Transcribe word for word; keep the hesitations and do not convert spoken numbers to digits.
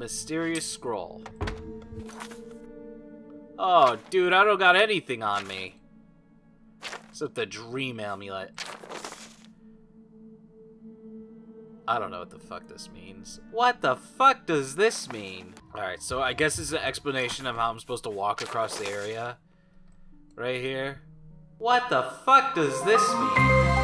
Mysterious scroll. Oh, dude, I don't got anything on me. Except the dream amulet. I don't know what the fuck this means. What the fuck does this mean? Alright, so I guess it's an explanation of how I'm supposed to walk across the area. Right here. What the fuck does this mean?